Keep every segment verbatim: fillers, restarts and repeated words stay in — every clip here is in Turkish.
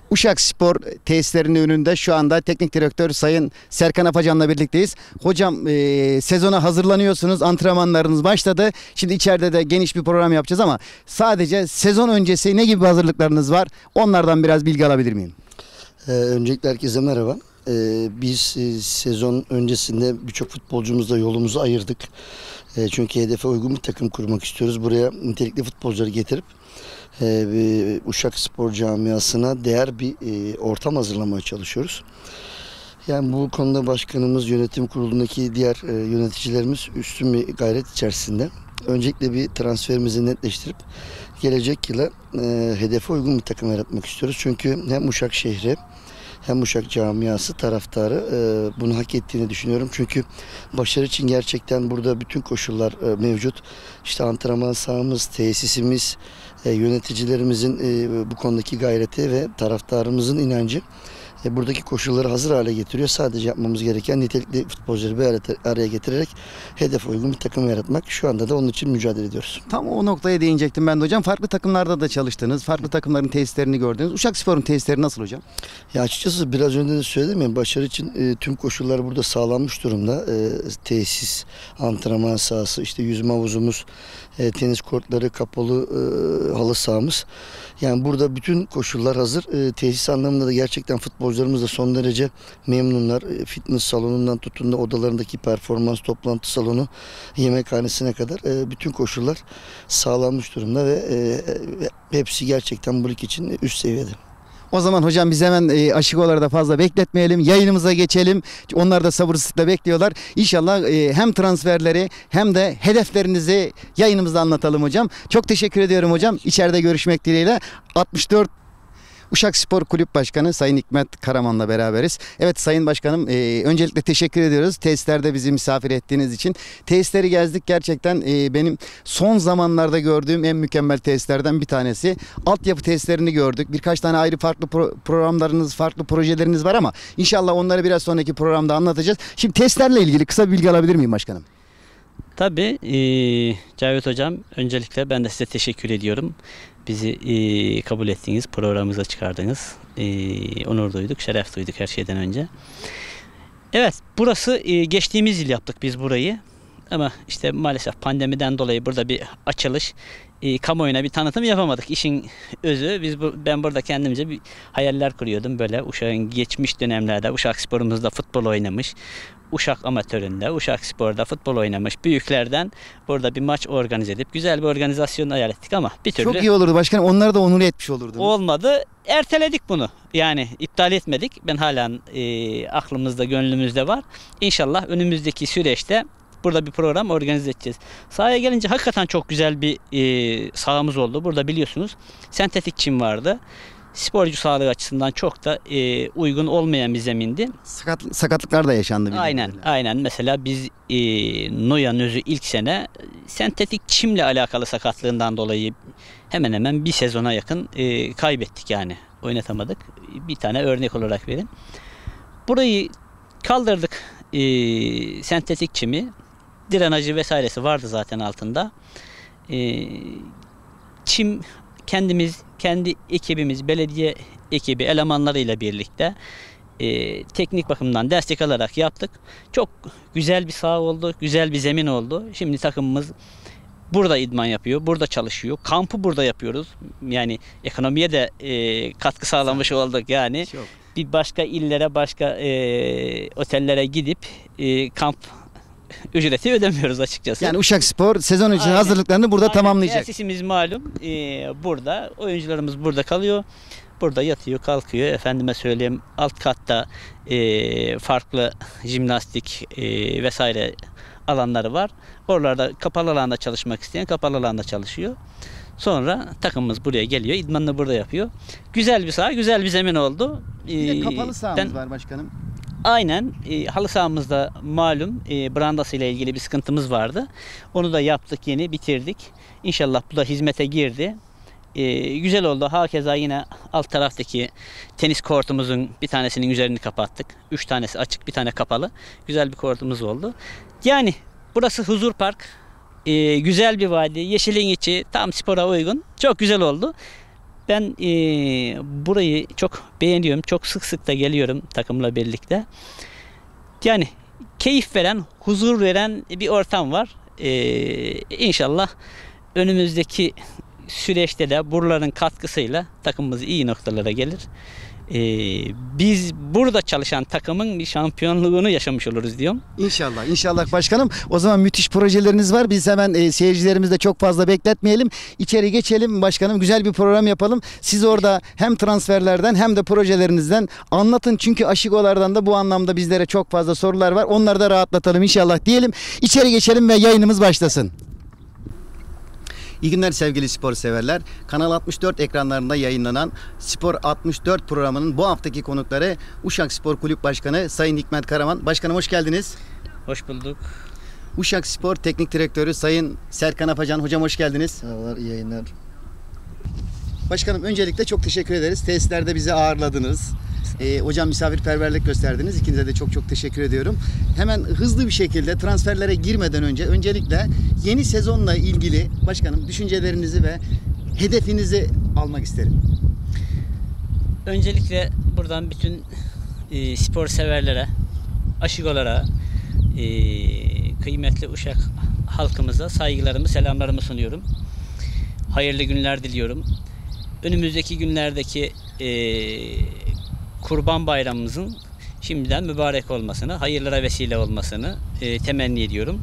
Uşakspor tesislerinin önünde şu anda teknik direktör Sayın Serkan Afacan'la birlikteyiz. Hocam e, sezona hazırlanıyorsunuz, antrenmanlarınız başladı. Şimdi içeride de geniş bir program yapacağız ama sadece sezon öncesi ne gibi hazırlıklarınız var? Onlardan biraz bilgi alabilir miyim? Ee, öncelikle herkese merhaba. Ee, biz e, sezon öncesinde birçok futbolcumuzla yolumuzu ayırdık. E, çünkü hedefe uygun bir takım kurmak istiyoruz. Buraya nitelikli futbolcuları getirip e, Uşakspor camiasına değer bir e, ortam hazırlamaya çalışıyoruz. Yani bu konuda başkanımız, yönetim kurulundaki diğer e, yöneticilerimiz üstün bir gayret içerisinde. Öncelikle bir transferimizi netleştirip gelecek yıla e, hedefe uygun bir takım yaratmak istiyoruz. Çünkü hem Uşak şehri hem Uşak camiası, taraftarı e, bunu hak ettiğini düşünüyorum. Çünkü başarı için gerçekten burada bütün koşullar e, mevcut. İşte antrenman sahamız, tesisimiz, e, yöneticilerimizin e, bu konudaki gayreti ve taraftarımızın inancı E, buradaki koşulları hazır hale getiriyor. Sadece yapmamız gereken nitelikli futbolcuları bir araya getirerek hedef uygun bir takım yaratmak. Şu anda da onun için mücadele ediyoruz. Tam o noktaya değinecektim ben de hocam. Farklı takımlarda da çalıştınız. Farklı takımların tesislerini gördünüz. Uşakspor'un tesisleri nasıl hocam? Ya açıkçası biraz önce de söyledim ya, başarı için e, tüm koşullar burada sağlanmış durumda. E, tesis, antrenman sahası, işte yüzme havuzumuz, e, tenis kortları, kapalı e, halı sahamız. Yani burada bütün koşullar hazır. E, tesis anlamında da gerçekten futbolcularımız da son derece memnunlar. E, fitness salonundan tutun da odalarındaki performans toplantı salonu, yemekhanesine kadar e, bütün koşullar sağlanmış durumda ve e, hepsi gerçekten bu lig için üst seviyede. O zaman hocam biz hemen e, aşıkoları da fazla bekletmeyelim. Yayınımıza geçelim. Onlar da sabırsızlıkla bekliyorlar. İnşallah e, hem transferleri hem de hedeflerinizi yayınımızda anlatalım hocam. Çok teşekkür ediyorum hocam. İçeride görüşmek dileğiyle. altmış dört Uşakspor Kulüp Başkanı Sayın Hikmet Karaman'la beraberiz. Evet Sayın Başkanım, e, öncelikle teşekkür ediyoruz. Tesislerde bizi misafir ettiğiniz için. Tesisleri gezdik, gerçekten e, benim son zamanlarda gördüğüm en mükemmel tesislerden bir tanesi. Altyapı tesislerini gördük. Birkaç tane ayrı farklı pro programlarınız, farklı projeleriniz var ama inşallah onları biraz sonraki programda anlatacağız. Şimdi testlerle ilgili kısa bir bilgi alabilir miyim başkanım? Tabii e, Cavit Hocam, öncelikle ben de size teşekkür ediyorum. Bizi e, kabul ettiğiniz, programımıza çıkardınız. E, onur duyduk, şeref duyduk her şeyden önce. Evet, burası e, geçtiğimiz yıl yaptık biz burayı. Ama işte maalesef pandemiden dolayı burada bir açılış, e, kamuoyuna bir tanıtım yapamadık. İşin özü, biz bu, ben burada kendimce bir hayaller kuruyordum. Böyle Uşak'ın geçmiş dönemlerde Uşakspor'umuzda futbol oynamış. Uşak amatöründe, Uşakspor'da futbol oynamış büyüklerden burada bir maç organize edip güzel bir organizasyon hayal ettik ama bir türlü çok iyi olurdu başkanım. Onları da onur etmiş olurdu. Olmadı. Erteledik bunu. Yani iptal etmedik. Ben hala e, aklımızda, gönlümüzde var. İnşallah önümüzdeki süreçte burada bir program organize edeceğiz. Sahaya gelince hakikaten çok güzel bir e, sahamız oldu. Burada biliyorsunuz sentetik çim vardı. Sporcu sağlığı açısından çok da e, uygun olmayan bir zemindi. Sakat, sakatlıklar da yaşandı. Aynen, aynen. Mesela biz e, Noyan Özü ilk sene sentetik çimle alakalı sakatlığından dolayı hemen hemen bir sezona yakın e, kaybettik yani. Oynatamadık. Bir tane örnek olarak verin. Burayı kaldırdık, e, sentetik çimi. Drenajı vesairesi vardı zaten altında. E, çim kendimiz, kendi ekibimiz, belediye ekibi elemanlarıyla birlikte e, teknik bakımdan destek alarak yaptık. Çok güzel bir saha oldu, güzel bir zemin oldu. Şimdi takımımız burada idman yapıyor, burada çalışıyor. Kampı burada yapıyoruz. Yani ekonomiye de e, katkı sağlamış olduk yani. Çok. Bir başka illere, başka e, otellere gidip e, kamp ücreti ödemiyoruz açıkçası. Yani Uşakspor sezon için aynen hazırlıklarını burada aynen tamamlayacak. Tesisimiz malum e, burada. Oyuncularımız burada kalıyor. Burada yatıyor, kalkıyor. Efendime söyleyeyim, alt katta e, farklı jimnastik e, vesaire alanları var. Oralarda kapalı alanda çalışmak isteyen kapalı alanda çalışıyor. Sonra takımımız buraya geliyor. İdmanını burada yapıyor. Güzel bir saha, güzel bir zemin oldu. Bir de kapalı sahamız var başkanım. Aynen. E, halı sahamızda malum e, brandası ile ilgili bir sıkıntımız vardı. Onu da yaptık, yeni bitirdik. İnşallah bu da hizmete girdi. E, güzel oldu. Hakeza yine alt taraftaki tenis kortumuzun bir tanesinin üzerini kapattık. Üç tanesi açık, bir tane kapalı. Güzel bir kortumuz oldu. Yani burası Huzur Park. E, güzel bir vadi. Yeşilin içi, tam spora uygun. Çok güzel oldu. Ben e, burayı çok beğeniyorum. Çok sık sık da geliyorum takımla birlikte. Yani keyif veren, huzur veren bir ortam var. E, inşallah önümüzdeki süreçte de buraların katkısıyla takımımız iyi noktalara gelir. Ee, biz burada çalışan takımın bir şampiyonluğunu yaşamış oluruz diyorum. İnşallah, inşallah başkanım. O zaman müthiş projeleriniz var. Biz hemen e, seyircilerimizi de çok fazla bekletmeyelim. İçeri geçelim başkanım. Güzel bir program yapalım. Siz orada hem transferlerden hem de projelerinizden anlatın. Çünkü Aşigolardan da bu anlamda bizlere çok fazla sorular var. Onları da rahatlatalım inşallah diyelim. İçeri geçelim ve yayınımız başlasın. İyi günler sevgili spor severler. Kanal altmış dört ekranlarında yayınlanan Spor altmış dört programının bu haftaki konukları Uşak Spor Kulüp Başkanı Sayın Hikmet Karaman. Başkanım hoş geldiniz. Hoş bulduk. Uşak Spor Teknik Direktörü Sayın Serkan Apacan. Hocam hoş geldiniz. Merhabalar, iyi yayınlar. Başkanım öncelikle çok teşekkür ederiz. Tesislerde bizi ağırladınız. Ee, hocam misafirperverlik gösterdiniz. İkinize de çok çok teşekkür ediyorum. Hemen hızlı bir şekilde transferlere girmeden önce öncelikle yeni sezonla ilgili başkanım düşüncelerinizi ve hedefinizi almak isterim. Öncelikle buradan bütün e, spor severlere, aşigolara, e, kıymetli Uşak halkımıza saygılarımı, selamlarımı sunuyorum. Hayırlı günler diliyorum. Önümüzdeki günlerdeki e, Kurban Bayramımızın şimdiden mübarek olmasını, hayırlara vesile olmasını e, temenni ediyorum.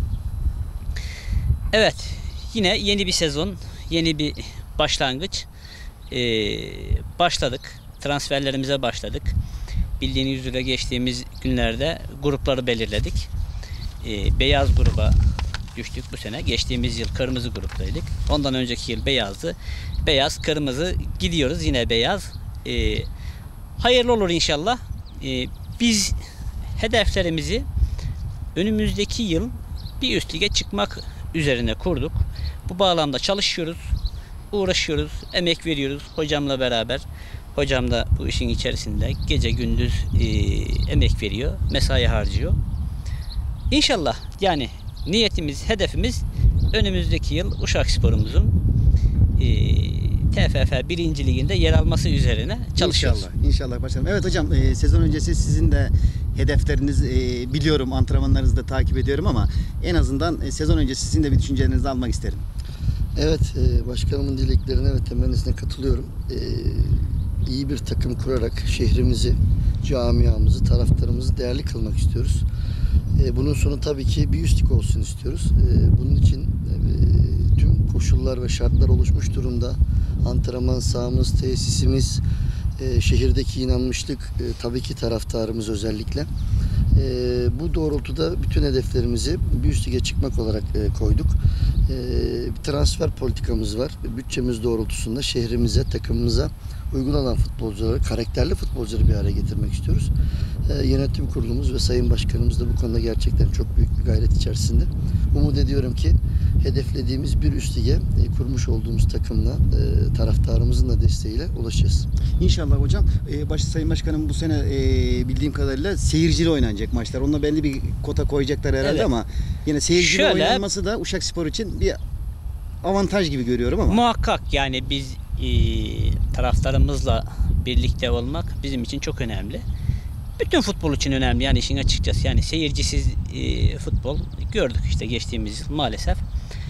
Evet, yine yeni bir sezon, yeni bir başlangıç. E, başladık, transferlerimize başladık. Bildiğiniz üzere geçtiğimiz günlerde grupları belirledik. E, beyaz gruba düştük bu sene. Geçtiğimiz yıl kırmızı gruptaydık. Ondan önceki yıl beyazdı. Beyaz, kırmızı gidiyoruz yine beyaz. E, hayırlı olur inşallah. E, biz hedeflerimizi önümüzdeki yıl bir üst lige çıkmak üzerine kurduk. Bu bağlamda çalışıyoruz, uğraşıyoruz, emek veriyoruz hocamla beraber. Hocam da bu işin içerisinde gece gündüz e, emek veriyor, mesai harcıyor. İnşallah yani niyetimiz, hedefimiz önümüzdeki yıl Uşakspor'umuzun e, T F F birinci liginde yer alması üzerine çalışıyoruz. İnşallah, inşallah başkanım. Evet hocam e, sezon öncesi sizin de hedefleriniz e, biliyorum, antrenmanlarınızı da takip ediyorum ama en azından e, sezon öncesi sizin de bir düşüncelerinizi almak isterim. Evet, e, başkanımın dileklerine ve temennisine katılıyorum. E, iyi bir takım kurarak şehrimizi, camiamızı, taraftarımızı değerli kılmak istiyoruz. E, bunun sonu tabii ki bir üst lig olsun istiyoruz. E, bunun için e, tüm koşullar ve şartlar oluşmuş durumda. Antrenman sahamız, tesisimiz, e, şehirdeki inanmışlık, e, tabii ki taraftarımız özellikle. E, bu doğrultuda bütün hedeflerimizi bir üst lige çıkmak olarak e, koyduk. E, bir transfer politikamız var. Bütçemiz doğrultusunda şehrimize, takımımıza uygun olan futbolcuları, karakterli futbolcuları bir araya getirmek istiyoruz. E, yönetim kurulumuz ve Sayın Başkanımız da bu konuda gerçekten çok büyük bir gayret içerisinde. Umut ediyorum ki hedeflediğimiz bir üst lige e, kurmuş olduğumuz takımla, e, taraftarımızın da desteğiyle ulaşacağız. İnşallah hocam. E, baş, Sayın Başkanım bu sene e, bildiğim kadarıyla seyircili oynanacak maçlar. Onunla belli bir kota koyacaklar herhalde Evet. ama yine seyircili Şöyle- oynanması da Uşakspor için bir avantaj gibi görüyorum ama. Muhakkak yani biz e, taraftarımızla birlikte olmak bizim için çok önemli. Bütün futbol için önemli yani işin açıkçası. Yani seyircisiz e, futbol gördük işte geçtiğimiz yıl maalesef.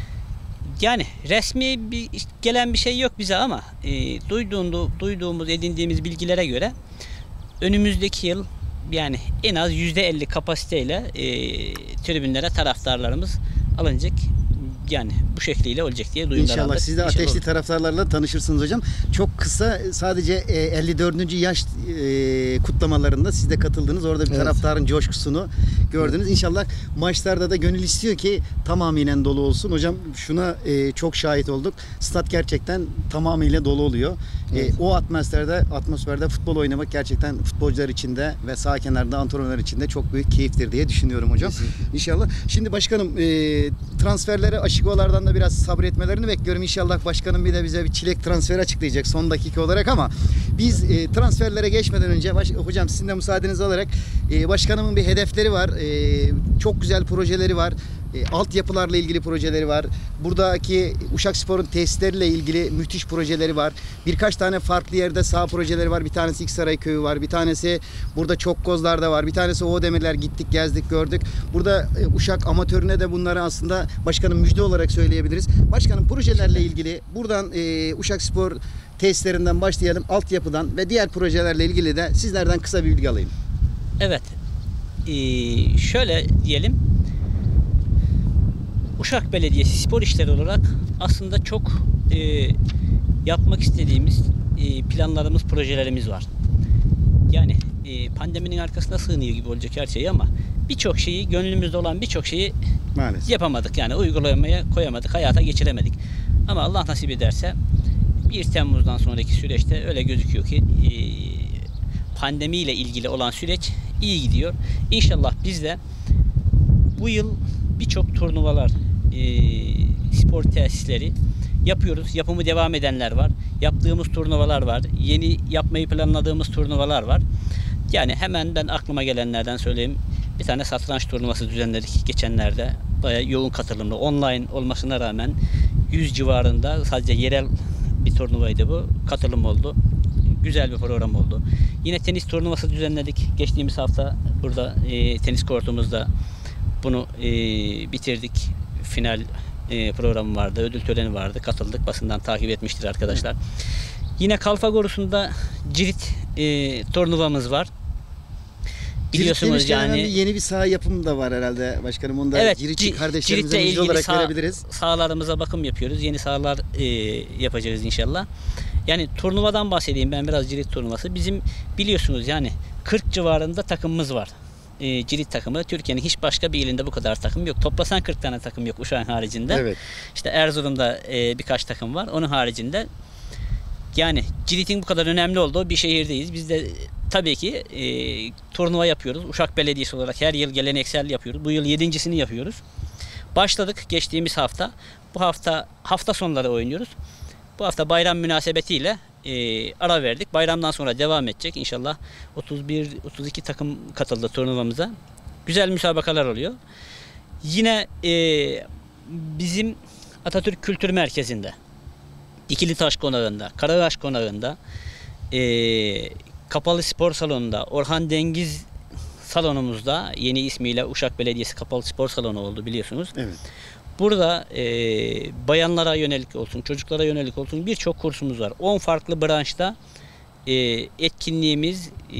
Yani resmi bir gelen bir şey yok bize ama e, duyduğumuz, duyduğumuz, edindiğimiz bilgilere göre önümüzdeki yıl yani en az yüzde elli kapasiteyle e, tribünlere taraftarlarımız alınacak. Yani bu şekliyle olacak diye duyumlar İnşallah aldık. siz de İnşallah ateşli olur. taraftarlarla tanışırsınız hocam. Çok kısa sadece e, elli dördüncü yaş e, kutlamalarında siz de katıldınız. Orada bir Evet. taraftarın coşkusunu gördünüz. İnşallah maçlarda da gönül istiyor ki tamamıyla dolu olsun. Hocam şuna e, çok şahit olduk. Stat gerçekten tamamıyla dolu oluyor. E, Evet. o atmosferde atmosferde futbol oynamak gerçekten futbolcular için de ve sağ kenarda antrenörler için de çok büyük keyiftir diye düşünüyorum hocam. Kesinlikle. İnşallah. Şimdi başkanım e, transferlere Aşigolardan da biraz sabretmelerini bekliyorum. İnşallah başkanım bir de bize bir çilek transferi açıklayacak son dakika olarak ama biz e, transferlere geçmeden önce baş, hocam sizin de müsaadenizi alarak e, başkanımın bir hedefleri var. E, çok güzel projeleri var. E, altyapılarla ilgili projeleri var. Buradaki Uşakspor'un tesisleriyle ilgili müthiş projeleri var. Birkaç tane farklı yerde saha projeleri var. Bir tanesi İksaray Köyü var. Bir tanesi burada Çokkozlar'da var. Bir tanesi Oğdemirler, gittik, gezdik, gördük. Burada e, Uşak amatörüne de bunları aslında başkanım müjde olarak söyleyebiliriz. Başkanım, projelerle ilgili buradan e, Uşakspor tesislerinden başlayalım. Altyapıdan ve diğer projelerle ilgili de sizlerden kısa bir bilgi alayım. Evet. Ee, şöyle diyelim. Uşak Belediyesi spor işleri olarak aslında çok e, yapmak istediğimiz e, planlarımız, projelerimiz var. Yani e, pandeminin arkasına sığınıyor gibi olacak her şey ama birçok şeyi, gönlümüzde olan birçok şeyi Maalesef yapamadık. Yani uygulamaya koyamadık, hayata geçiremedik. Ama Allah nasip ederse bir Temmuz'dan sonraki süreçte öyle gözüküyor ki e, pandemiyle ilgili olan süreç iyi gidiyor. İnşallah biz de bu yıl birçok turnuvalar, e, spor tesisleri yapıyoruz. Yapımı devam edenler var. Yaptığımız turnuvalar var. Yeni yapmayı planladığımız turnuvalar var. Yani hemen ben aklıma gelenlerden söyleyeyim. Bir tane satranç turnuvası düzenledik geçenlerde. Bayağı yoğun katılımlı. Online olmasına rağmen yüz civarında, sadece yerel bir turnuvaydı bu. Katılım oldu. Güzel bir program oldu. Yine tenis turnuvası düzenledik. Geçtiğimiz hafta burada e, tenis kortumuzda bunu e, bitirdik. Final e, programı vardı. Ödül töreni vardı. Katıldık. Basından takip etmiştir arkadaşlar. Yine Kalfagorus'unda Cirit e, turnuvamız var. Biliyorsunuz yani yeni bir saha yapımı da var herhalde başkanım. Onu da evet, Ciritçi kardeşlerimize Cirit'le müjde olarak sağ, verebiliriz. Sahalarımıza bakım yapıyoruz. Yeni sahalar e, yapacağız inşallah. Yani turnuvadan bahsedeyim ben biraz, Cirit turnuvası. Bizim biliyorsunuz yani kırk civarında takımımız var. E, Cirit takımı. Türkiye'nin hiç başka bir ilinde bu kadar takım yok. Toplasan kırk tane takım yok Uşak'ın haricinde. Evet. İşte Erzurum'da e, birkaç takım var. Onun haricinde yani Cirit'in bu kadar önemli olduğu bir şehirdeyiz. Biz de tabii ki e, turnuva yapıyoruz. Uşak Belediyesi olarak her yıl geleneksel yapıyoruz. Bu yıl yedincisini yapıyoruz. Başladık geçtiğimiz hafta. Bu hafta hafta sonları oynuyoruz. Bu hafta bayram münasebetiyle e, ara verdik. Bayramdan sonra devam edecek. İnşallah otuz bir otuz iki takım katıldı turnuvamıza. Güzel müsabakalar oluyor. Yine e, bizim Atatürk Kültür Merkezi'nde, Dikili Taş Konağı'nda, Karakaş Konağı'nda, e, Kapalı Spor Salonu'nda, Orhan Dengiz salonumuzda, yeni ismiyle Uşak Belediyesi Kapalı Spor Salonu oldu biliyorsunuz. Evet. Burada e, bayanlara yönelik olsun, çocuklara yönelik olsun birçok kursumuz var. on farklı branşta e, etkinliğimiz, e,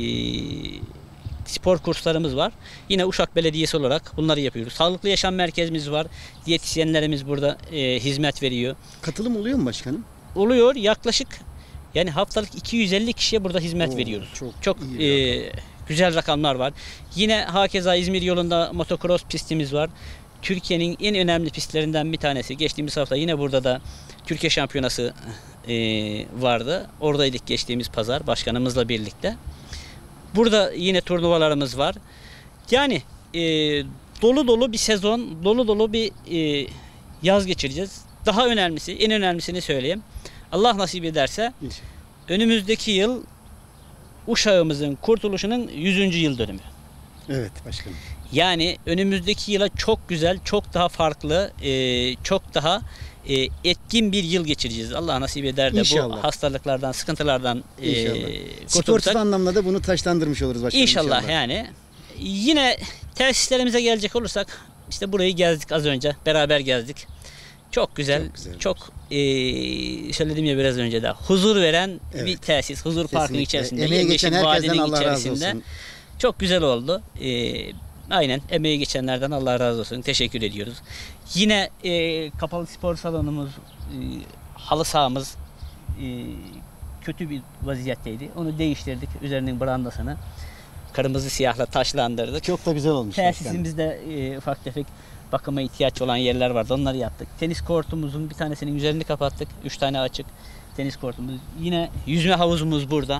spor kurslarımız var. Yine Uşak Belediyesi olarak bunları yapıyoruz. Sağlıklı yaşam merkezimiz var. Diyetisyenlerimiz burada e, hizmet veriyor. Katılım oluyor mu başkanım? Oluyor yaklaşık, yani haftalık iki yüz elli kişiye burada hizmet Oo, veriyoruz. Çok, Çok iyi e, güzel rakamlar var. Yine hakeza İzmir yolunda motocross pistimiz var. Türkiye'nin en önemli pistlerinden bir tanesi. Geçtiğimiz hafta yine burada da Türkiye Şampiyonası e, vardı. Oradaydık geçtiğimiz pazar başkanımızla birlikte. Burada yine turnuvalarımız var. Yani e, dolu dolu bir sezon, dolu dolu bir e, yaz geçireceğiz. Daha önemlisi, en önemlisini söyleyeyim. Allah nasip ederse İnşallah. önümüzdeki yıl Uşağımızın kurtuluşunun yüzüncü yıl dönümü. Evet başkanım. Yani önümüzdeki yıla çok güzel, çok daha farklı, e, çok daha e, etkin bir yıl geçireceğiz. Allah nasip eder de İnşallah. bu hastalıklardan, sıkıntılardan e, İnşallah. kurtulursak. Sportif anlamda da bunu taşlandırmış oluruz başkanım. İnşallah, inşallah. yani. Yine tesislerimize gelecek olursak, işte burayı gezdik az önce, beraber gezdik. Çok güzel, Çok güzel. çok e, söyledim ya biraz önce de, huzur veren Evet. bir tesis. Huzur Parkı'nın Kesinlikle. içerisinde, Emeğe geçen Yemyeşil herkesten Vadi'nin Allah razı içerisinde. olsun. Çok güzel oldu. E, aynen, emeği geçenlerden Allah razı olsun. Teşekkür ediyoruz. Yine e, kapalı spor salonumuz, e, halı sahamız e, kötü bir vaziyetteydi. Onu değiştirdik. Üzerinin brandasını kırmızı siyahla taşlandırdık. Çok da güzel olmuş başkanım. Tesisimizde e, ufak tefek bakıma ihtiyaç olan yerler vardı. Onları yaptık. Tenis kortumuzun bir tanesinin üzerini kapattık. Üç tane açık tenis kortumuz. Yine yüzme havuzumuz burada.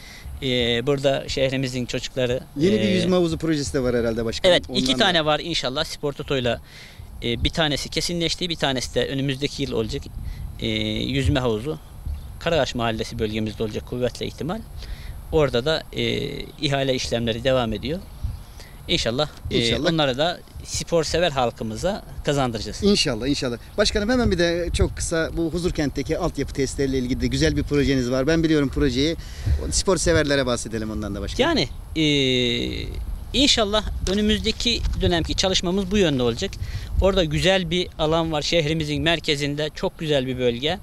Ee, burada şehrimizin çocukları. Yeni bir e, yüzme havuzu projesi de var herhalde başkanım. Evet, iki Ondan da- tane var inşallah. Spor Toto'yla e, bir tanesi kesinleşti. Bir tanesi de önümüzdeki yıl olacak. E, yüzme havuzu. Karakaş Mahallesi bölgemizde olacak kuvvetle ihtimal. Orada da e, ihale işlemleri devam ediyor. İnşallah, e, İnşallah. onları da spor sever halkımıza kazandıracağız. İnşallah inşallah. Başkanım hemen bir de çok kısa bu Huzurkent'teki altyapı testleriyle ilgili de güzel bir projeniz var. Ben biliyorum projeyi. Spor severlere bahsedelim ondan da başkanım. Yani e, inşallah önümüzdeki dönemki çalışmamız bu yönde olacak. Orada güzel bir alan var şehrimizin merkezinde, çok güzel bir bölge.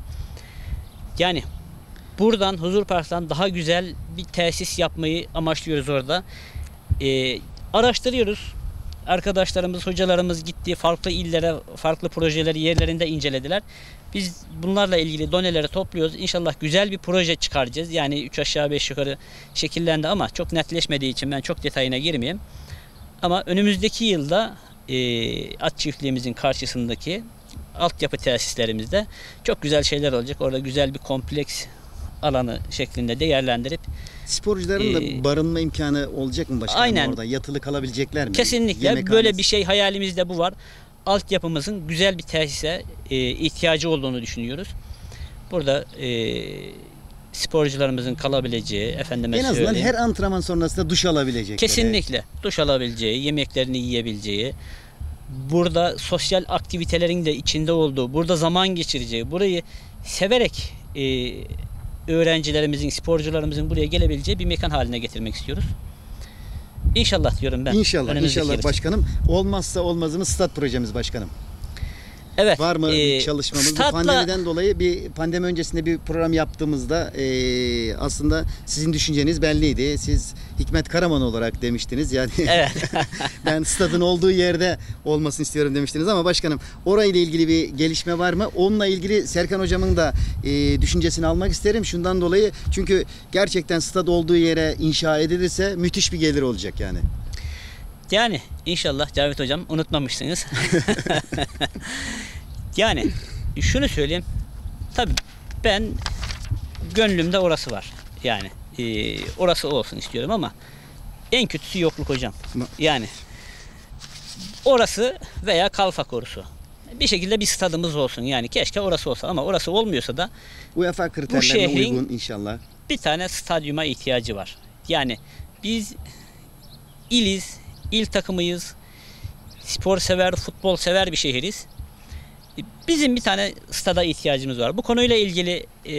Yani buradan Huzur Park'tan daha güzel bir tesis yapmayı amaçlıyoruz orada. E, araştırıyoruz. Arkadaşlarımız, hocalarımız gitti, farklı illere, farklı projeleri yerlerinde incelediler. Biz bunlarla ilgili doneleri topluyoruz. İnşallah güzel bir proje çıkaracağız. Yani üç aşağı beş yukarı şekillendi ama çok netleşmediği için ben çok detayına girmeyeyim. Ama önümüzdeki yılda e, at çiftliğimizin karşısındaki altyapı tesislerimizde çok güzel şeyler olacak. Orada güzel bir kompleks alanı şeklinde değerlendirip Sporcuların Ee, da barınma imkanı olacak mı başkanım aynen. orada? Yatılı kalabilecekler mi? kesinlikle Yemekhanesi- böyle bir şey hayalimizde bu var. Altyapımızın güzel bir tesise e, ihtiyacı olduğunu düşünüyoruz. Burada e, sporcularımızın kalabileceği, efendime En azından söyleyeyim, her antrenman sonrasında duş alabilecekleri. kesinlikle duş alabileceği, yemeklerini yiyebileceği, burada sosyal aktivitelerin de içinde olduğu, burada zaman geçireceği, burayı severek e, öğrencilerimizin, sporcularımızın buraya gelebileceği bir mekan haline getirmek istiyoruz. İnşallah diyorum ben. İnşallah, önümüzdeki yıl inşallah için. başkanım. Olmazsa olmazımız stat projemiz başkanım. Evet. Var mı e, bir çalışmamız? Bu statla- pandemiden dolayı bir pandemi öncesinde bir program yaptığımızda e, aslında sizin düşünceniz belliydi. Siz Hikmet Karaman olarak demiştiniz. Yani Evet. ben stadın olduğu yerde olmasını istiyorum demiştiniz ama başkanım orayla ilgili bir gelişme var mı? Onunla ilgili Serkan hocamın da e, düşüncesini almak isterim. Şundan dolayı çünkü gerçekten stad olduğu yere inşa edilirse müthiş bir gelir olacak yani. Yani inşallah Cavit Hocam unutmamışsınız. Yani şunu söyleyeyim. Tabii ben gönlümde orası var. Yani e, orası olsun istiyorum ama en kötüsü yokluk hocam. Yani orası veya Kalfa Korusu. Bir şekilde bir stadımız olsun. Yani keşke orası olsa ama orası olmuyorsa da UEFA kriterlerine şehrin- uygun inşallah. bir tane stadyuma ihtiyacı var. Yani biz iliz, il takımıyız, spor sever, futbol sever bir şehiriz. Bizim bir tane stada ihtiyacımız var. Bu konuyla ilgili e,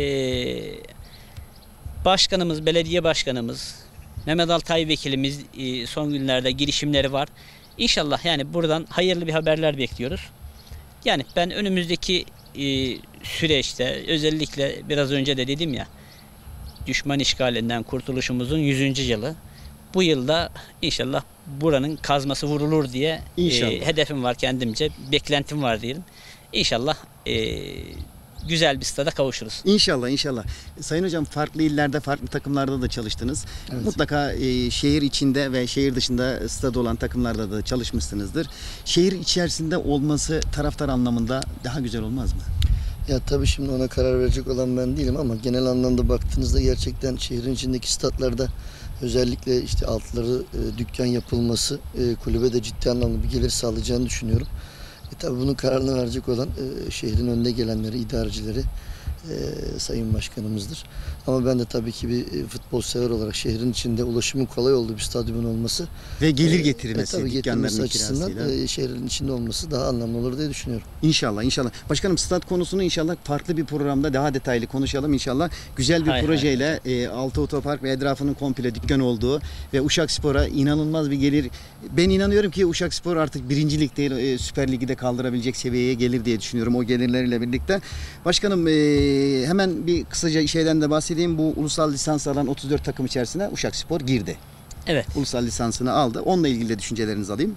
başkanımız, belediye başkanımız, Mehmet Altay vekilimiz e, son günlerde girişimleri var. İnşallah yani buradan hayırlı bir haberler bekliyoruz. Yani ben önümüzdeki e, süreçte özellikle biraz önce de dedim ya, düşman işgalinden kurtuluşumuzun yüzüncü yılı. Bu yılda inşallah buranın kazması vurulur diye İnşallah. e, hedefim var kendimce, beklentim var diyelim. İnşallah e, güzel bir stada kavuşuruz. İnşallah inşallah. Sayın hocam farklı illerde farklı takımlarda da çalıştınız. Evet. Mutlaka e, şehir içinde ve şehir dışında stadı olan takımlarda da çalışmışsınızdır. Şehir içerisinde olması taraftar anlamında daha güzel olmaz mı? Ya tabii şimdi ona karar verecek olan ben değilim ama genel anlamda baktığınızda gerçekten şehrin içindeki statlarda özellikle işte altları e, dükkan yapılması e, kulübe de ciddi anlamda bir gelir sağlayacağını düşünüyorum. E tabii bunun kararını verecek olan e, şehrin önüne gelenleri, idarecileri, e, Sayın Başkanımızdır. Ama ben de tabii ki bir e, futbol sever olarak şehrin içinde ulaşımın kolay olduğu bir stadyumun olması Ve gelir e, getirmesi e, tabii getirmesi dükkanların açısından kirasıyla. e, şehrin içinde olması daha anlamlı olur diye düşünüyorum. İnşallah inşallah. Başkanım stat konusunu inşallah farklı bir programda daha detaylı konuşalım inşallah. Güzel bir Hay hay. projeyle e, Altı Otopark ve etrafının komple dükkan olduğu ve Uşakspor'a inanılmaz bir gelir. Ben inanıyorum ki Uşakspor artık birinci lig değil e, Süper Lig'i de kaldırabilecek seviyeye gelir diye düşünüyorum o gelirleriyle birlikte. Başkanım e, hemen bir kısaca şeyden de bahsedeyim. Bu ulusal lisans alan otuz dört takım içerisine Uşakspor girdi. Evet. Ulusal lisansını aldı. Onunla ilgili de düşüncelerinizi alayım.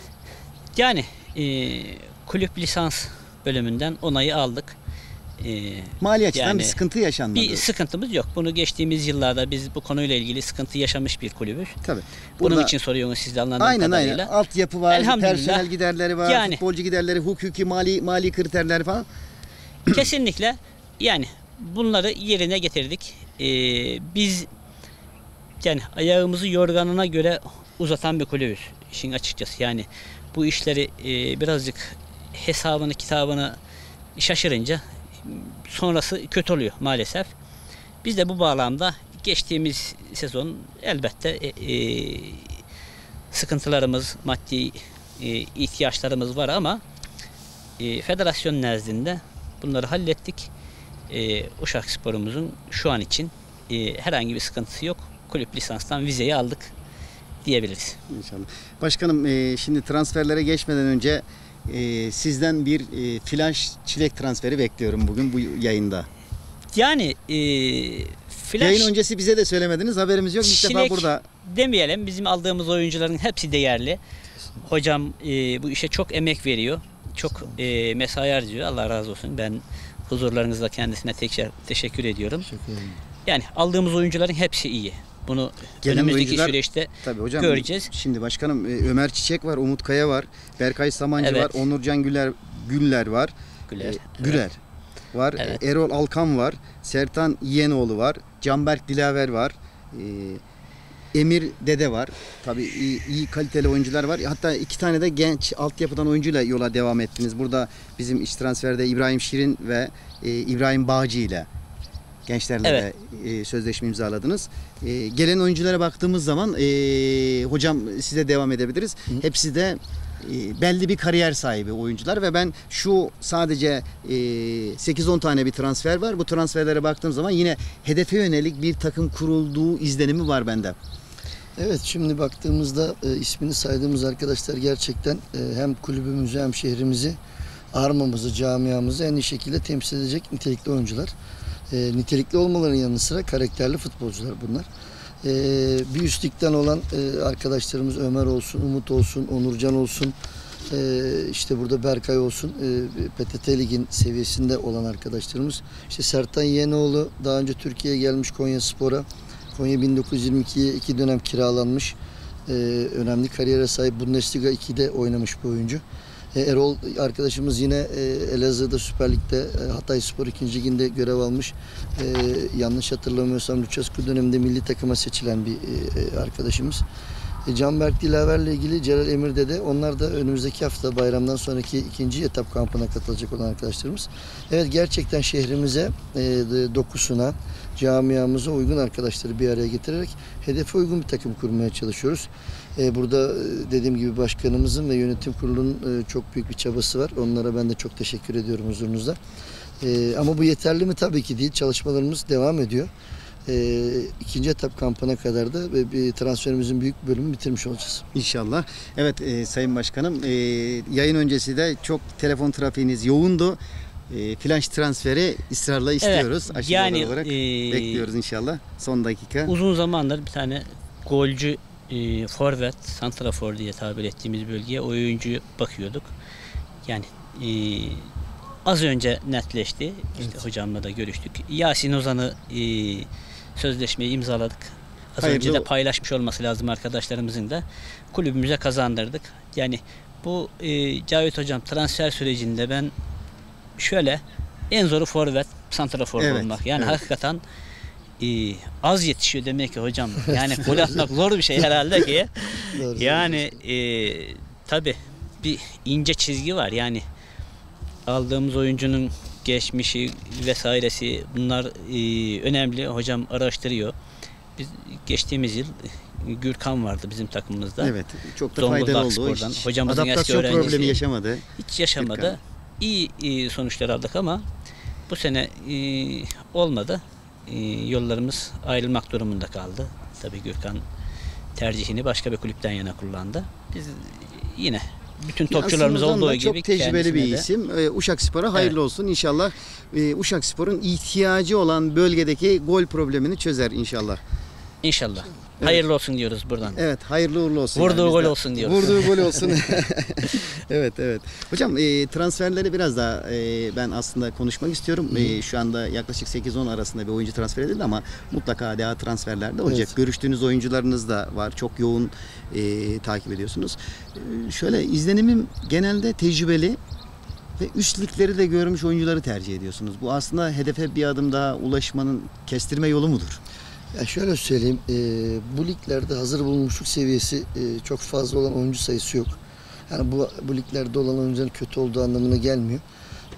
Yani e, kulüp lisans bölümünden onayı aldık. E, Mali açıdan Yani bir sıkıntı yaşanmadı. bir sıkıntımız yok. Bunu geçtiğimiz yıllarda biz bu konuyla ilgili sıkıntı yaşamış bir kulübüz. Tabii. Bunun Burada- için soruyorsunuz siz de anladığım Aynen kadarıyla. aynen. Altyapı var, Elhamdülillah. personel giderleri var, Yani. futbolcu giderleri, hukuki, mali mali kriterler falan. Kesinlikle yani bunları yerine getirdik. Ee, biz yani ayağımızı yorganına göre uzatan bir kulübüz işin açıkçası. Yani bu işleri e, birazcık hesabını kitabını şaşırınca sonrası kötü oluyor maalesef. Biz de bu bağlamda geçtiğimiz sezon elbette e, e, sıkıntılarımız, maddi e, ihtiyaçlarımız var ama e, federasyon nezdinde bunları hallettik. E, Uşakspor'umuzun şu an için e, herhangi bir sıkıntısı yok. Kulüp lisanstan vizeyi aldık diyebiliriz. İnşallah. Başkanım e, şimdi transferlere geçmeden önce e, sizden bir e, flash çilek transferi bekliyorum bugün bu yayında. Yani e, flash Yayın öncesi bize de söylemediniz, haberimiz yok. İlk defa çilek burada. demeyelim, bizim aldığımız oyuncuların hepsi değerli. Hocam e, bu işe çok emek veriyor. Çok e, mesai harcıyor. Allah razı olsun. Ben huzurlarınızda kendisine tekrar teşekkür ediyorum. Teşekkür ederim. Yani aldığımız oyuncuların hepsi iyi. Bunu Gelen önümüzdeki oyuncular- süreçte Tabii hocam. göreceğiz. Şimdi başkanım e, Ömer Çiçek var, Umut Kaya var, Berkay Samancı Evet. var, Onurcan Güler Güller var. Güler. E, Güler var. Evet. E, Erol Alkan var. Sertan Yeğenoğlu var. Canberk Dilaver var. E, Emir Dede var. Tabii iyi, iyi kaliteli oyuncular var. Hatta iki tane de genç altyapıdan oyuncuyla yola devam ettiniz. Burada bizim iç transferde İbrahim Şirin ve e, İbrahim Bağcı ile gençlerle Evet. de e, sözleşme imzaladınız. E, gelen oyunculara baktığımız zaman e, hocam size devam edebiliriz. Hı. Hepsi de e, belli bir kariyer sahibi oyuncular ve ben şu sadece e, sekiz on tane bir transfer var. Bu transferlere baktığım zaman yine hedefe yönelik bir takım kurulduğu izlenimi var bende. Evet, şimdi baktığımızda e, ismini saydığımız arkadaşlar gerçekten e, hem kulübümüzü hem şehrimizi, armamızı, camiamızı en iyi şekilde temsil edecek nitelikli oyuncular. E, nitelikli olmalarının yanı sıra karakterli futbolcular bunlar. E, bir üst ligden olan e, arkadaşlarımız Ömer olsun, Umut olsun, Onurcan olsun, e, işte burada Berkay olsun, e, P T T Lig'in seviyesinde olan arkadaşlarımız. İşte Sertan Yeğenoğlu daha önce Türkiye'ye gelmiş Konyaspor'a. Konya bin dokuz yüz yirmi ikiye iki dönem kiralanmış. Ee, önemli kariyere sahip, Bundesliga iki'de oynamış bir oyuncu. Ee, Erol arkadaşımız yine e, Elazığ'da Süper Lig'de e, Hatayspor ikinci liginde görev almış. E, yanlış hatırlamıyorsam Lucescu döneminde milli takıma seçilen bir e, arkadaşımız. E, Canberk Dilaver'le ilgili Celal Emir'de de onlar da önümüzdeki hafta bayramdan sonraki ikinci etap kampına katılacak olan arkadaşlarımız. Evet, gerçekten şehrimize, e, dokusuna, camiamıza uygun arkadaşları bir araya getirerek hedefe uygun bir takım kurmaya çalışıyoruz. E, burada e, dediğim gibi başkanımızın ve yönetim kurulunun e, çok büyük bir çabası var. Onlara ben de çok teşekkür ediyorum huzurunuzda. E, ama bu yeterli mi? Tabii ki değil. Çalışmalarımız devam ediyor. E, ikinci etap kampına kadar da ve bir transferimizin büyük bir bölümünü bitirmiş olacağız. İnşallah. Evet e, Sayın Başkanım, e, yayın öncesi de çok telefon trafiğiniz yoğundu. E, flash transferi ısrarla istiyoruz. Aşırı yani, olarak e, bekliyoruz inşallah. Son dakika. Uzun zamandır bir tane golcü e, forvet, santrafor diye tabir ettiğimiz bölgeye oyuncuyu bakıyorduk. Yani e, az önce netleşti. İşte Evet. hocamla da görüştük. Yasin Ozan'ı e, sözleşmeyi imzaladık. Az Hayırlı önce de o- paylaşmış olması lazım arkadaşlarımızın da. Kulübümüze kazandırdık. Yani bu e, Cavit Hocam transfer sürecinde ben şöyle en zoru forvet, santrafor Evet, olmak. Yani evet. hakikaten e, az yetişiyor demek ki hocam. Yani gol atmak zor bir şey herhalde ki. Doğru. Yani e, tabi bir ince çizgi var. Yani aldığımız oyuncunun geçmişi vesairesi bunlar e, önemli. Hocam araştırıyor. Biz geçtiğimiz yıl Gürkan vardı bizim takımımızda. Evet, çok da Zonguldak faydalı oldu. Spor'dan. Hiç Hocamızın eski adaptasyon öğrencisi. problemi yaşamadı. Hiç yaşamadı. Gürkan. İyi, iyi sonuçlar aldık ama bu sene e, olmadı. E, yollarımız ayrılmak durumunda kaldı. Tabii Gürkan tercihini başka bir kulüpten yana kullandı. Biz yine bütün topçularımız Aslında olduğu Ozan da gibi çok tecrübeli bir kendisine de- isim. Ee, Uşakspor'a hayırlı olsun. İnşallah e, Uşakspor'un ihtiyacı olan bölgedeki gol problemini çözer inşallah. İnşallah. Hayırlı olsun diyoruz buradan. Evet, hayırlı uğurlu olsun. Vurduğu yani gol bizden. olsun diyoruz. Vurduğu gol olsun. Evet, evet. Hocam e, transferleri biraz daha e, ben aslında konuşmak istiyorum. E, şu anda yaklaşık sekiz on arasında bir oyuncu transfer edildi ama mutlaka daha transferler de olacak. Evet. Görüştüğünüz oyuncularınız da var. Çok yoğun e, takip ediyorsunuz. E, şöyle izlenimim genelde tecrübeli ve üst ligleri de görmüş oyuncuları tercih ediyorsunuz. Bu aslında hedefe bir adım daha ulaşmanın kestirme yolu mudur? Ya şöyle söyleyeyim, e, bu liglerde hazır bulunmuşluk seviyesi e, çok fazla olan oyuncu sayısı yok. Yani bu, bu liglerde olan oyuncuların kötü olduğu anlamına gelmiyor.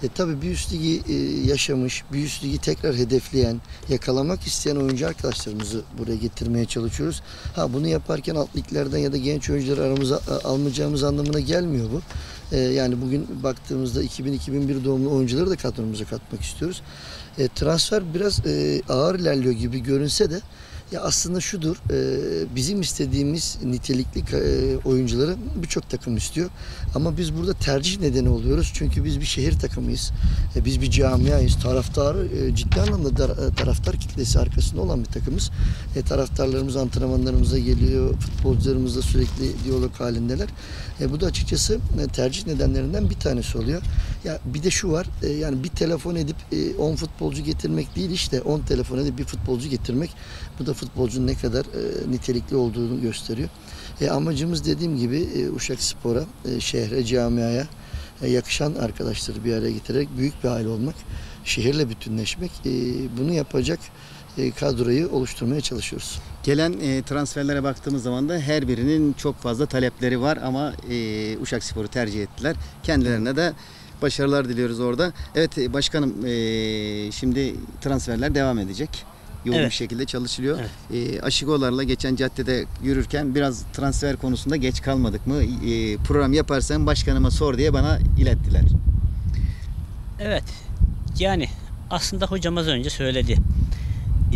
E, tabii bir üst ligi e, yaşamış, bir üst ligi tekrar hedefleyen, yakalamak isteyen oyuncu arkadaşlarımızı buraya getirmeye çalışıyoruz. Ha bunu yaparken alt liglerden ya da genç oyuncuları aramıza a, almayacağımız anlamına gelmiyor bu. E, yani bugün baktığımızda iki bin iki bin bir doğumlu oyuncuları da kadromuza katmak istiyoruz. E, transfer biraz e, ağır ilerliyor gibi görünse de ya aslında şudur, e, bizim istediğimiz nitelikli e, oyuncuları birçok takım istiyor. Ama biz burada tercih nedeni oluyoruz. Çünkü biz bir şehir takımıyız. E, biz bir camiayız. Taraftarı e, ciddi anlamda dar, e, taraftar kitlesi arkasında olan bir takımız. E, taraftarlarımız antrenmanlarımıza geliyor. Futbolcularımızla sürekli diyalog halindeler. E, bu da açıkçası e, tercih nedenlerinden bir tanesi oluyor. Ya bir de şu var, e, yani bir telefon edip on futbolcu getirmek değil, işte on telefon edip bir futbolcu getirmek. Bu da futbolcunun ne kadar e, nitelikli olduğunu gösteriyor. E, amacımız dediğim gibi e, Uşakspor'a, e, şehre, camiaya e, yakışan arkadaşları bir araya getirerek büyük bir aile olmak, şehirle bütünleşmek. E, bunu yapacak e, kadroyu oluşturmaya çalışıyoruz. Gelen e, transferlere baktığımız zaman da her birinin çok fazla talepleri var ama e, Uşakspor'u tercih ettiler. Kendilerine de başarılar diliyoruz orada. Evet e, başkanım, e, şimdi transferler devam edecek. Yoğun Evet. bir şekilde çalışılıyor. Evet. E, Aşigolarla geçen caddede yürürken biraz transfer konusunda geç kalmadık mı? E, program yaparsan başkanıma sor diye bana ilettiler. Evet. Yani aslında hocamız önce söyledi. Ee,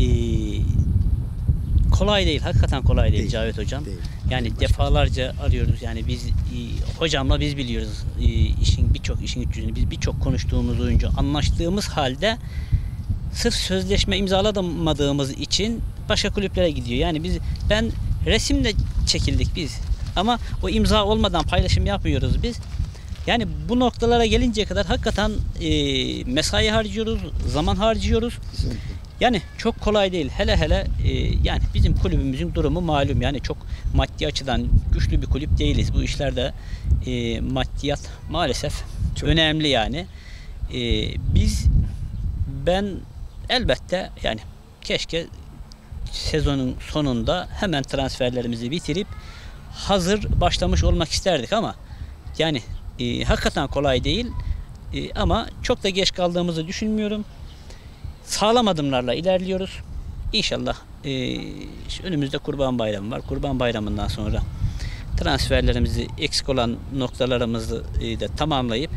kolay değil. Hakikaten kolay değil, Değil. Cavit hocam. Değil. Yani Değil, defalarca arıyoruz. Yani biz e, hocamla biz biliyoruz e, işin birçok işin gücünü. Biz birçok konuştuğumuz oyuncu anlaştığımız halde sırf sözleşme imzalamadığımız için başka kulüplere gidiyor. Yani biz ben resimle çekildik biz. Ama o imza olmadan paylaşım yapmıyoruz biz. Yani bu noktalara gelinceye kadar hakikaten e, mesai harcıyoruz, zaman harcıyoruz. Yani çok kolay değil. Hele hele e, yani bizim kulübümüzün durumu malum. Yani çok maddi açıdan güçlü bir kulüp değiliz. Bu işlerde e, maddiyat maalesef Çok. önemli yani. E, biz ben elbette yani keşke sezonun sonunda hemen transferlerimizi bitirip hazır başlamış olmak isterdik ama yani e, hakikaten kolay değil. E, ama çok da geç kaldığımızı düşünmüyorum. Sağlam adımlarla ilerliyoruz. İnşallah e, önümüzde Kurban Bayramı var. Kurban Bayramı'ndan sonra transferlerimizi, eksik olan noktalarımızı e, de tamamlayıp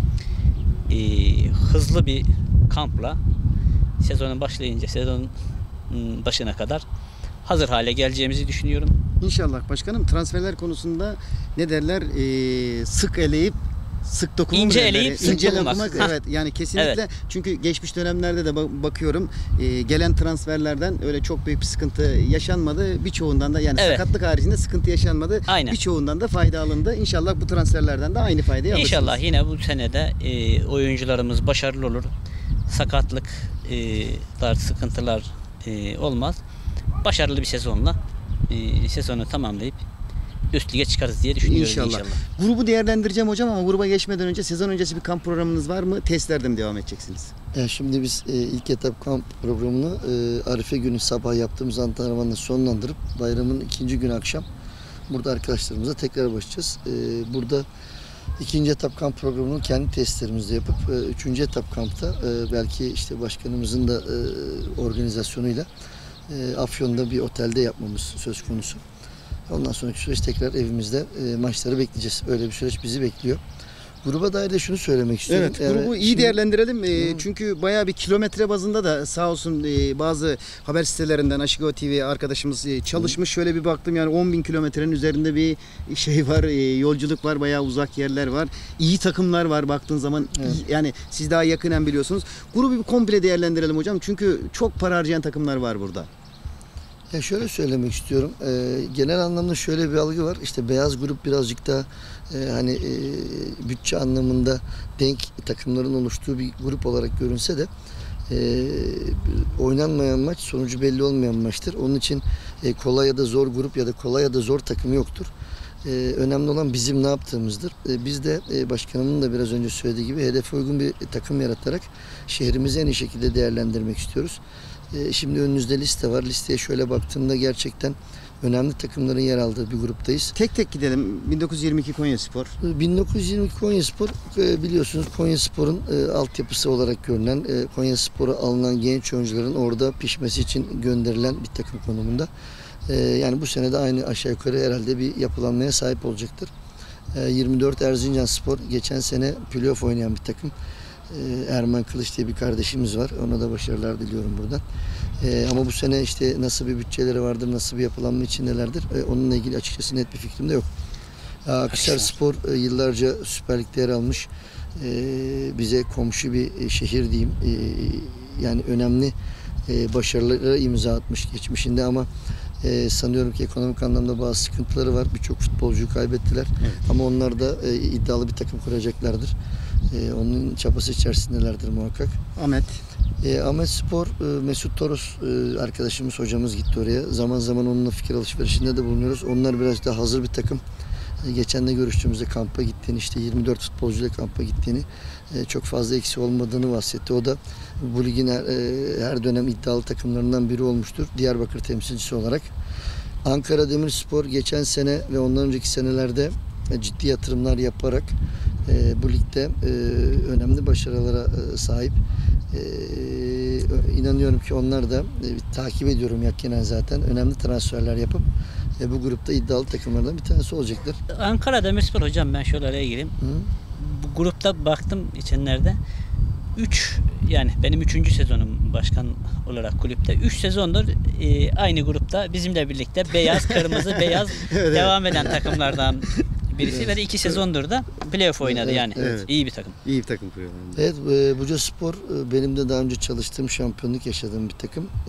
e, hızlı bir kampla sezonun başlayınca sezonun başına kadar hazır hale geleceğimizi düşünüyorum. İnşallah başkanım, transferler konusunda ne derler, e, sık eleyip sık dokunmak. İnce derler. eleyip sık İnce dokunmak. dokunmak, Hah. evet yani kesinlikle. Evet. Çünkü geçmiş dönemlerde de bak- bakıyorum e, gelen transferlerden öyle çok büyük bir sıkıntı yaşanmadı. Birçoğundan da yani Evet. sakatlık haricinde sıkıntı yaşanmadı. Aynen. Birçoğundan da fayda alındı. İnşallah bu transferlerden de aynı faydayı alırsınız. İnşallah yine bu senede e, oyuncularımız başarılı olur. Sakatlık, e, dar sıkıntılar e, olmaz. Başarılı bir sezonla e, sezonu tamamlayıp üst lige çıkarız diye düşünüyoruz İnşallah. inşallah. Grubu değerlendireceğim hocam ama gruba geçmeden önce sezon öncesi bir kamp programınız var mı? Testlerde mi devam edeceksiniz? Yani şimdi biz e, ilk etap kamp programını e, Arife günü sabah yaptığımız antrenmanla sonlandırıp bayramın ikinci günü akşam burada arkadaşlarımıza tekrar başlayacağız. E, burada ikinci etap kamp programını kendi testlerimizde yapıp e, üçüncü etap kampta e, belki işte başkanımızın da e, organizasyonuyla e, Afyon'da bir otelde yapmamız söz konusu. Ondan sonraki süreç tekrar evimizde e, maçları bekleyeceğiz. Öyle bir süreç bizi bekliyor. Gruba dair de şunu söylemek istiyorum. Evet, grubu Yani iyi şimdi- değerlendirelim. Ee, Hı. çünkü bayağı bir kilometre bazında da sağ olsun e, bazı haber sitelerinden Aşigo T V arkadaşımız e, çalışmış. Şöyle bir baktım yani on bin kilometrenin üzerinde bir şey var, e, yolculuk var, bayağı uzak yerler var. İyi takımlar var baktığın zaman. Evet. İyi- yani siz daha yakinen biliyorsunuz. Grubu bir komple değerlendirelim hocam. Çünkü çok para harcayan takımlar var burada. Ya şöyle söylemek istiyorum. Ee, genel anlamda şöyle bir algı var. İşte beyaz grup birazcık da e, hani e, bütçe anlamında denk takımların oluştuğu bir grup olarak görünse de e, oynanmayan maç sonucu belli olmayan maçtır. Onun için e, kolay ya da zor grup ya da kolay ya da zor takım yoktur. E, önemli olan bizim ne yaptığımızdır. E, biz de e, başkanımın da biraz önce söylediği gibi hedefe uygun bir takım yaratarak şehrimizi en iyi şekilde değerlendirmek istiyoruz. Şimdi önünüzde liste var. Listeye şöyle baktığımda gerçekten önemli takımların yer aldığı bir gruptayız. Tek tek gidelim. bin dokuz yüz yirmi iki Konyaspor. bin dokuz yüz yirmi iki Konyaspor e, biliyorsunuz Konyaspor'un e, altyapısı olarak görülen e, Konyaspor'a alınan genç oyuncuların orada pişmesi için gönderilen bir takım konumunda. E, yani bu sene de aynı aşağı yukarı herhalde bir yapılanmaya sahip olacaktır. E, yirmi dört Erzincanspor geçen sene playoff oynayan bir takım. E, Erman Kılıç diye bir kardeşimiz var. Ona da başarılar diliyorum buradan. E, ama bu sene işte nasıl bir bütçeleri vardır, nasıl bir yapılanma içindelerdir e, onunla ilgili açıkçası net bir fikrim de yok. Akhisarspor e, yıllarca Süper Lig'de yer almış. E, bize komşu bir e, şehir diyeyim. E, yani önemli e, başarılara imza atmış geçmişinde ama e, sanıyorum ki ekonomik anlamda bazı sıkıntıları var. Birçok futbolcuyu kaybettiler. Evet. Ama onlar da e, iddialı bir takım kuracaklardır. E, onun çabası içerisindelerdir muhakkak. Ahmet. E, Ahmet Spor, e, Mesut Toros e, arkadaşımız, hocamız gitti oraya. Zaman zaman onunla fikir alışverişinde de bulunuyoruz. Onlar biraz daha hazır bir takım. E, geçen de görüştüğümüzde kampa gittiğini, işte yirmi dört futbolcuyla kampa gittiğini, e, çok fazla eksi olmadığını bahsetti. O da bu ligin her, e, her dönem iddialı takımlarından biri olmuştur. Diyarbakır temsilcisi olarak. Ankara Demirspor geçen sene ve ondan önceki senelerde e, ciddi yatırımlar yaparak e, bu ligde e, önemli başarılara e, sahip. Ee, inanıyorum ki onlar da e, takip ediyorum yakinen zaten önemli transferler yapıp e, bu grupta iddialı takımlardan bir tanesi olacaklar. Ankara Demirspor hocam, ben şöyle araya gireyim. Hı? Bu grupta baktım geçenlerde. üç yani benim üçüncü sezonum başkan olarak kulüpte. üç sezondur e, aynı grupta bizimle birlikte beyaz, kırmızı, beyaz Evet, devam eden takımlardan birisi ve de iki sezondur da playoff oynadı Evet, yani. evet. İyi bir takım. İyi bir takım kuruyorlar. Evet, e, Bucaspor e, benim de daha önce çalıştığım, şampiyonluk yaşadığım bir takım. E,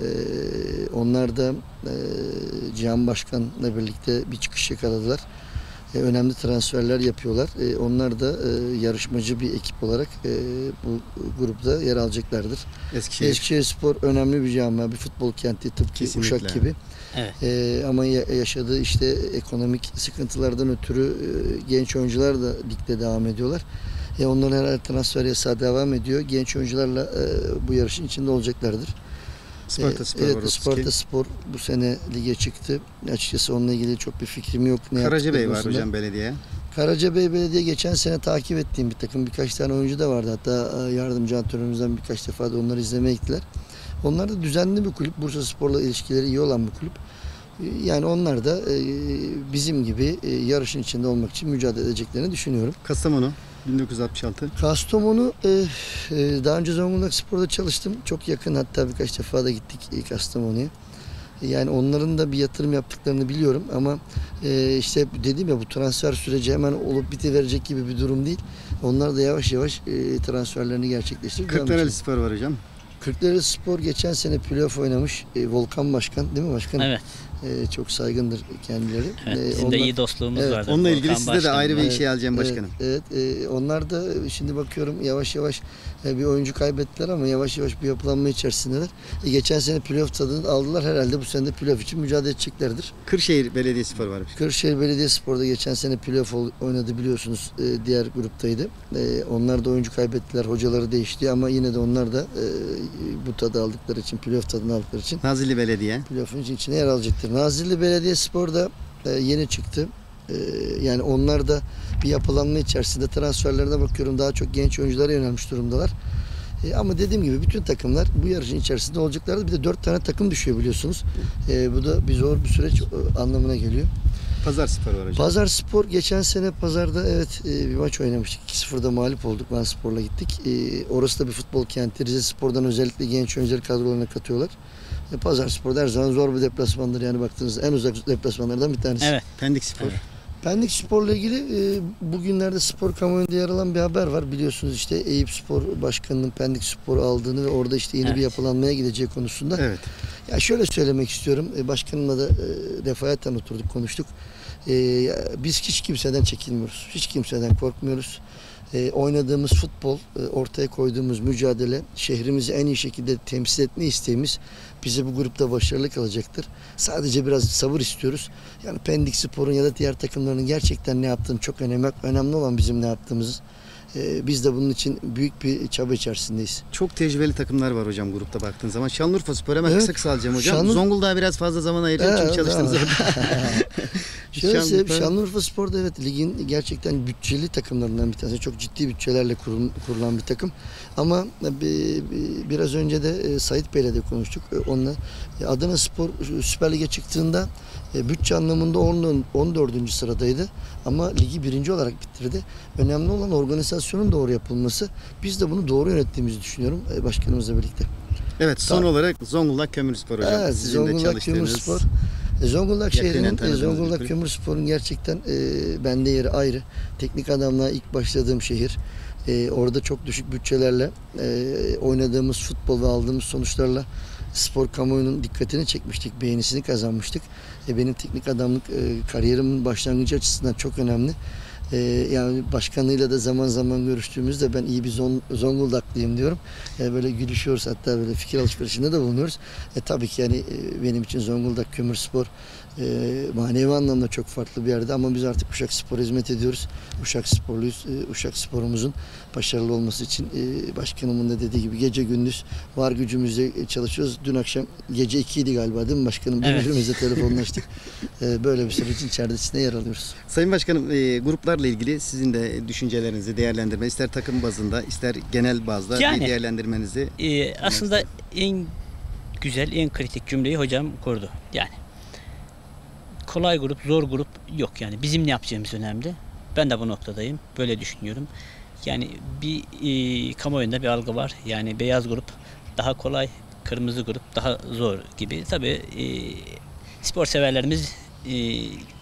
onlar da e, Cihan Başkan'la birlikte bir çıkış yakaladılar. E, önemli transferler yapıyorlar. E, onlar da e, yarışmacı bir ekip olarak e, bu grupta yer alacaklardır. Eskişehir. Eskişehirspor önemli bir camia, bir futbol kenti tıpkı Kesinlikle. Uşak gibi. Evet. Ee, ama ya- yaşadığı işte ekonomik sıkıntılardan ötürü e, genç oyuncular da ligde devam ediyorlar. E, onların herhalde transfer yasağı devam ediyor. Genç oyuncularla e, bu yarışın içinde olacaklardır. Sparta E, Spor var, evet, otuz iki. Sparta Spor bu sene lige çıktı. Açıkçası onunla ilgili çok bir fikrim yok. Ne Karacabey yaptıkları var konusunda. hocam belediye. Karacabey Belediye geçen sene takip ettiğim bir takım. Birkaç tane oyuncu da vardı. Hatta e, yardımcı antrenörümüzden birkaç defa da onları izlemeye gittiler. Onlar da düzenli bir kulüp. Bursa Spor'la ilişkileri iyi olan bir kulüp. Yani onlar da e, bizim gibi e, yarışın içinde olmak için mücadele edeceklerini düşünüyorum. Kastamonu bin dokuz yüz altmış altı. Kastamonu e, e, daha önce Zonguldak Spor'da çalıştım. Çok yakın, hatta birkaç defa da gittik e, Kastamonu'ya. Yani onların da bir yatırım yaptıklarını biliyorum ama e, işte dedim ya, bu transfer süreci hemen olup bitiverecek gibi bir durum değil. Onlar da yavaş yavaş e, transferlerini gerçekleştirip devam Kırklareli edecek. Spor var hocam. Kırklareli Spor geçen sene playoff oynamış. E, Volkan Başkan değil mi başkanım? Evet. E, çok saygındır kendileri. Evet. E, Bizim onlar- de iyi dostluğumuz Evet, vardı. Onunla ilgili Volkan size de Başkan'la. ayrı bir Evet, şey alacağım başkanım. Evet, evet e, onlar da şimdi bakıyorum yavaş yavaş e, bir oyuncu kaybettiler ama yavaş yavaş bir yapılanma içerisindeler. E, geçen sene playoff tadını aldılar, herhalde bu sene de playoff için mücadele edeceklerdir. Kırşehir Belediyespor var. Kırşehir Belediyespor'da geçen sene playoff ol- oynadı biliyorsunuz, e, diğer gruptaydı. E, onlar da oyuncu kaybettiler, hocaları değişti ama yine de onlar da e, bu tadı aldıkları için, playoff tadını aldıkları için Nazilli Belediye. playoff'un içine yer alacaktır. Nazilli Belediyespor'da e, yeni çıktı. E, yani onlar da bir yapılanma içerisinde, transferlerine bakıyorum daha çok genç oyunculara yönelmiş durumdalar. E, ama dediğim gibi bütün takımlar bu yarışın içerisinde olacaklardı. Bir de dört tane takım düşüyor biliyorsunuz. E, bu da bir zor bir süreç e, anlamına geliyor. Pazar Spor var hocam. Pazar Spor geçen sene Pazar'da evet e, bir maç oynamıştık. iki sıfırda mağlup olduk. Van Spor'la gittik. E, orası da bir futbol kenti. Rize Spor'dan özellikle genç oyuncuları kadrolarına katıyorlar. E, Pazar Spor'da her zaman zor bir deplasmandır. Yani baktığınızda en uzak deplasmanlardan bir tanesi. Evet. Pendik Spor. Evet. Pendik Spor'la ilgili e, bugünlerde spor kamuoyunda yer alan bir haber var. Biliyorsunuz işte Eyüp Spor Başkanı'nın Pendik Spor'u aldığını ve orada işte yeni Evet. bir yapılanmaya gideceği konusunda. Evet. Ya şöyle söylemek istiyorum. E, başkanımla da e, defaten oturduk, konuştuk. E, ya biz hiç kimseden çekinmiyoruz. Hiç kimseden korkmuyoruz. E, oynadığımız futbol, e, ortaya koyduğumuz mücadele, şehrimizi en iyi şekilde temsil etme isteğimiz bize bu grupta başarılı kalacaktır. Sadece biraz sabır istiyoruz. Yani Pendik Spor'un ya da diğer takımların gerçekten ne yaptığını çok önemli. Önemli olan bizim ne yaptığımız. E, biz de bunun için büyük bir çaba içerisindeyiz. Çok tecrübeli takımlar var hocam grupta baktığın zaman. Şanlıurfaspor hemen Evet. kısa kısa alacağım hocam. Şanlı- Zonguldak'a biraz fazla zaman ayıracağım çünkü Evet, çalıştınız tamam. orada. Şöyle söyleyeyim, Şanlıurfa- Şanlıurfaspor'da evet ligin gerçekten bütçeli takımlarından bir tanesi. Çok ciddi bütçelerle kurul- kurulan bir takım. Ama bir, bir- biraz önce de e, Sait Bey'le de konuştuk. E, Onunla E, Adana Spor e, Süper Lig'e çıktığında e, bütçe anlamında on- on dördüncü sıradaydı. Ama ligi birinci olarak bitirdi. Önemli olan organizasyonun doğru yapılması. Biz de bunu doğru yönettiğimizi düşünüyorum e, başkanımızla birlikte. Evet son Tamam. olarak Zonguldak Kömürspor hocam. Evet, Sizin de Zonguldak çalıştığınız. Kömürspor. E, Zonguldak yakinen şehrinin, e, tanıdığınız bir Zonguldak kulüp. Kömürspor'un gerçekten e, bende yeri ayrı. Teknik adamla ilk başladığım şehir. E, orada çok düşük bütçelerle e, oynadığımız futbol ve aldığımız sonuçlarla spor kamuoyunun dikkatini çekmiştik, beğenisini kazanmıştık. E, benim teknik adamlık e, kariyerimin başlangıcı açısından çok önemli. E, yani başkanıyla da zaman zaman görüştüğümüzde ben iyi bir Zon- Zonguldaklıyım diyorum. E, böyle gülüşüyoruz, hatta böyle fikir alışverişinde de bulunuyoruz. E, tabii ki yani e, benim için Zonguldak Kömürspor e, manevi anlamda çok farklı bir yerde ama biz artık Uşak Spor'a hizmet ediyoruz. Uşak Sporluyuz. E, Uşak Spor'umuzun başarılı olması için e, başkanımın da dediği gibi gece gündüz var gücümüzle çalışıyoruz. Dün akşam gece ikiydi galiba değil mi başkanım? Evet. Birbirimizle telefonlaştık. E, böyle bir sürecin içerisinde yer alıyoruz. Sayın Başkanım e, gruplarla ilgili sizin de düşüncelerinizi değerlendirme ister takım bazında ister genel bazda Yani, bir değerlendirmenizi. Ee, aslında en güzel, en kritik cümleyi hocam kurdu. Yani kolay grup, zor grup yok yani. Bizim ne yapacağımız önemli. Ben de bu noktadayım. Böyle düşünüyorum. Yani bir e, kamuoyunda bir algı var. Yani beyaz grup daha kolay, kırmızı grup daha zor gibi. Tabii e, spor severlerimiz e,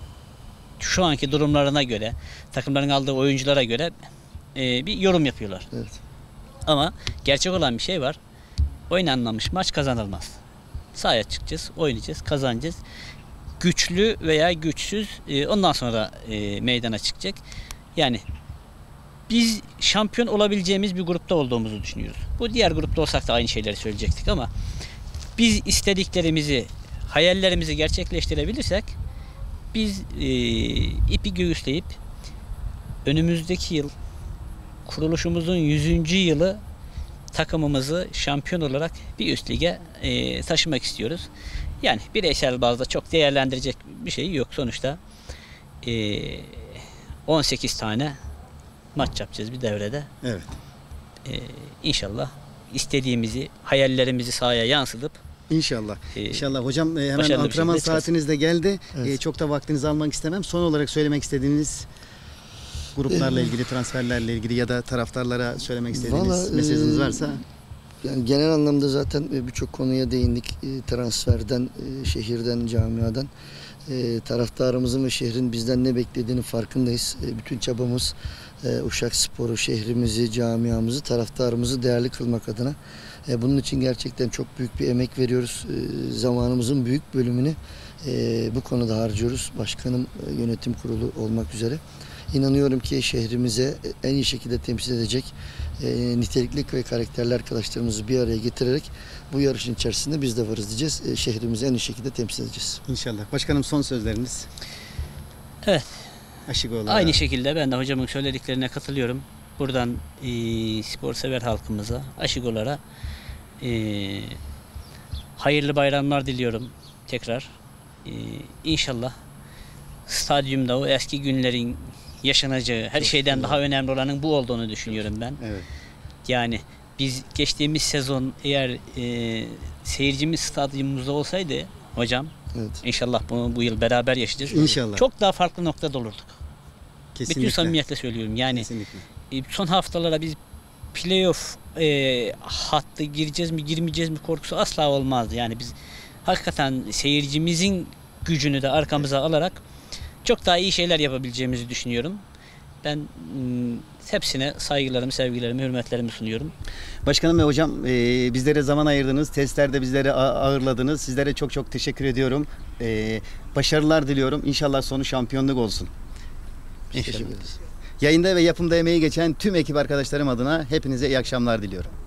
şu anki durumlarına göre, takımların aldığı oyunculara göre e, bir yorum yapıyorlar. Evet. Ama gerçek olan bir şey var. Oynanmamış maç kazanılmaz. Sahaya çıkacağız, oynayacağız, kazanacağız. Güçlü veya güçsüz e, ondan sonra e, meydana çıkacak. Yani biz şampiyon olabileceğimiz bir grupta olduğumuzu düşünüyoruz. Bu diğer grupta olsak da aynı şeyleri söyleyecektik ama biz istediklerimizi, hayallerimizi gerçekleştirebilirsek biz e, ipi göğüsleyip önümüzdeki yıl kuruluşumuzun yüzüncü yılı takımımızı şampiyon olarak bir üst lige e, taşımak istiyoruz. Yani bireysel bazda çok değerlendirecek bir şey yok. Sonuçta e, on sekiz tane maç yapacağız bir devrede. Evet. E, İnşallah istediğimizi, hayallerimizi sahaya yansıtıp İnşallah. e, İnşallah hocam e, hemen başarılı bir antrenman şekilde çıkarsın. saatiniz de geldi. Evet. E, çok da vaktinizi almak istemem. Son olarak söylemek istediğiniz gruplarla Ee, ilgili, transferlerle ilgili ya da taraftarlara söylemek istediğiniz Valla, mesajınız e, varsa. Yani genel anlamda zaten e, birçok konuya değindik. E, Transferden, e, şehirden, camiadan. E, Taraftarımızın ve şehrin bizden ne beklediğini farkındayız. E, Bütün çabamız e, Uşak Sporu, şehrimizi, camiamızı, taraftarımızı değerli kılmak adına. E, Bunun için gerçekten çok büyük bir emek veriyoruz. E, Zamanımızın büyük bölümünü e, bu konuda harcıyoruz. Başkanım, e, yönetim kurulu olmak üzere. İnanıyorum ki şehrimize en iyi şekilde temsil edecek e, nitelikli ve karakterli arkadaşlarımızı bir araya getirerek bu yarışın içerisinde biz de varız diyeceğiz. E, şehrimizi en iyi şekilde temsil edeceğiz. İnşallah. Başkanım son sözleriniz. Evet. Aşıkoğlu. Aynı şekilde ben de hocamın söylediklerine katılıyorum. Buradan e, spor sever halkımıza, aşıgolara e, hayırlı bayramlar diliyorum tekrar. E, İnşallah stadyumda o eski günlerin yaşanacağı, her şeyden daha önemli olanın bu olduğunu düşünüyorum ben. Evet. Yani biz geçtiğimiz sezon eğer e, seyircimiz stadyumumuzda olsaydı hocam, Evet. inşallah bunu bu yıl beraber yaşayacağız. İnşallah. Çok daha farklı noktada olurduk. Kesinlikle. Bütün samimiyetle söylüyorum. Yani Kesinlikle. e, son haftalara biz playoff e, hattı gireceğiz mi girmeyeceğiz mi korkusu asla olmazdı. Yani biz hakikaten seyircimizin gücünü de arkamıza alarak çok daha iyi şeyler yapabileceğimizi düşünüyorum. Ben m, hepsine saygılarımı, sevgilerimi, hürmetlerimi sunuyorum. Başkanım ve hocam e, bizlere zaman ayırdınız. Testlerde bizleri a- ağırladınız. Sizlere çok çok teşekkür ediyorum. E, başarılar diliyorum. İnşallah sonu şampiyonluk olsun. Teşekkür ederiz. Yayında ve yapımda emeği geçen tüm ekip arkadaşlarım adına hepinize iyi akşamlar diliyorum.